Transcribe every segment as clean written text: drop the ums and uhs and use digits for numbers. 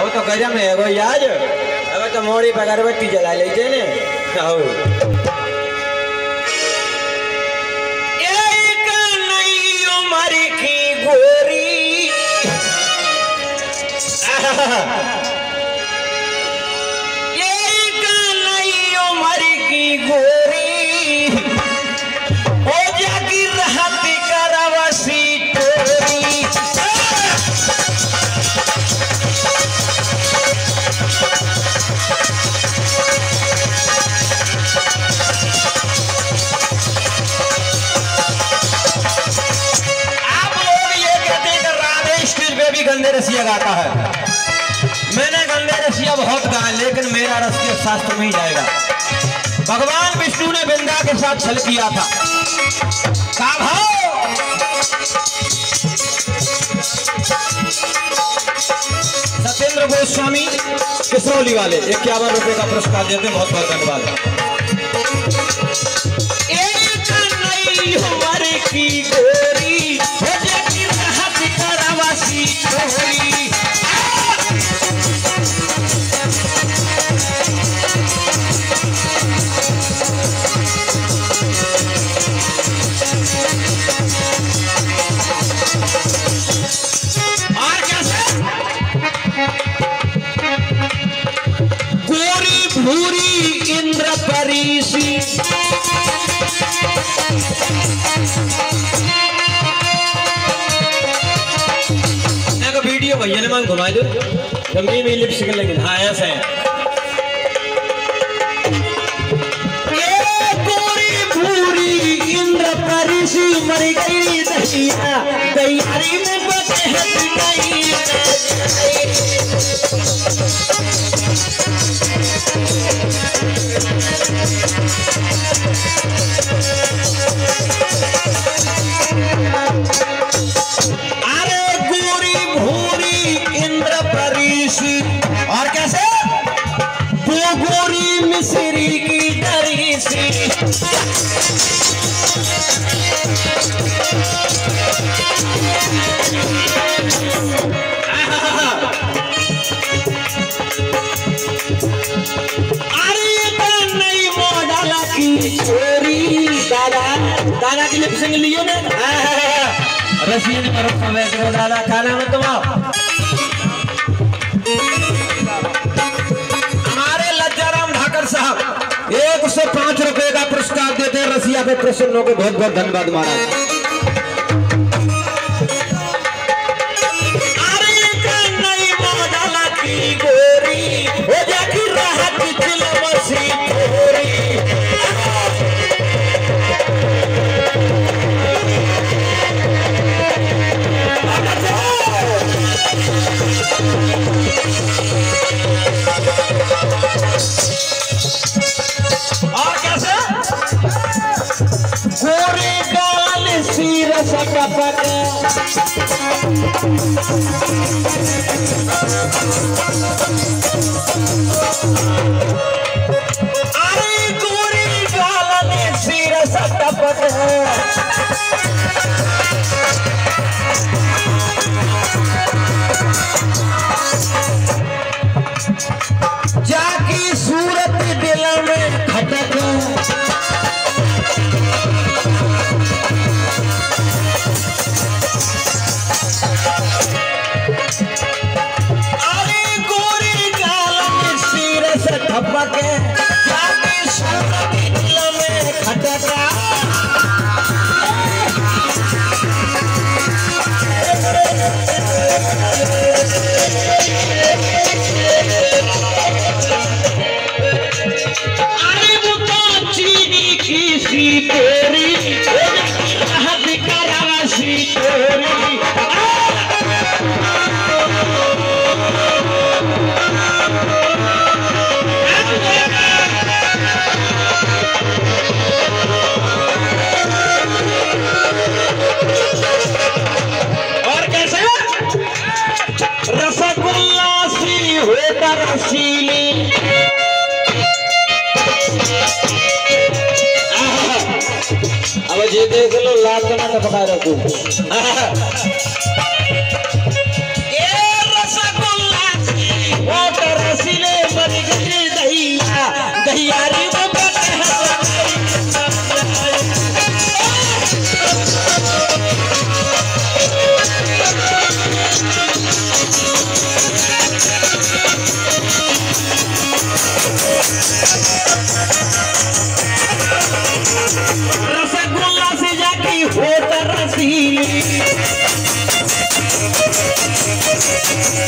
अब तो गजब में है वो याद। अब तो मोड़ी पर अगरबत्ती जला लेते ने। एक नई उम्र की गोरी, एक नई उम्र की गोरी, ओ जागी रहती करवसी टोरी। गंदे रसिया गाता है। मैंने गंदे रसिया बहुत गाए, लेकिन मेरा रसिया शास्त्र में ही जाएगा। भगवान विष्णु ने वृंदा के साथ छल किया था। का भाव? सत्येंद्र गोस्वामी किसरौली वाले 51 रुपए का पुरस्कार देते हैं, बहुत बहुत धन्यवाद। एक नई उम्र की गोरी, भूरी इंद्र परीसी, वीडियो भैया ने मांग घुमा दो गंदी में लिपस्टिक लगी। हाँ ऐसा है। गोरी भूरी इंद्र परीसी, मर गई दहिया तैयारी में बचे नहीं। और कैसे? वो गोरी मिस्री की डरी सी, नई मॉडल की छोरी। दादा की लिपसिंग लियो ने रसीद पर दादा खाना में तुम साहब 105 रुपए का पुरस्कार देते हैं। रसिया पे प्रसन्न होकर बहुत बहुत धन्यवाद महाराज। नई मॉडल की गोरी, हो जाती राहत दिलवसी गोरी। अरे गोरी गाल सिर सटपट, जाकी सूरत दिल में खटक। अब ये देख लो लाल का टपका रखो। ये रसगुल्ला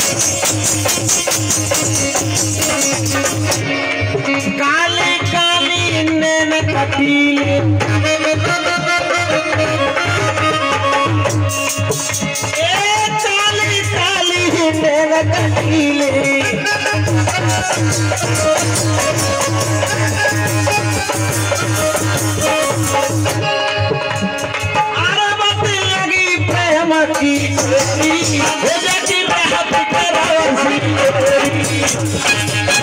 काली काली नैन कटीले काली काली नैन कटीले आरबत लगी प्रेम की हो जाती रहत करावसी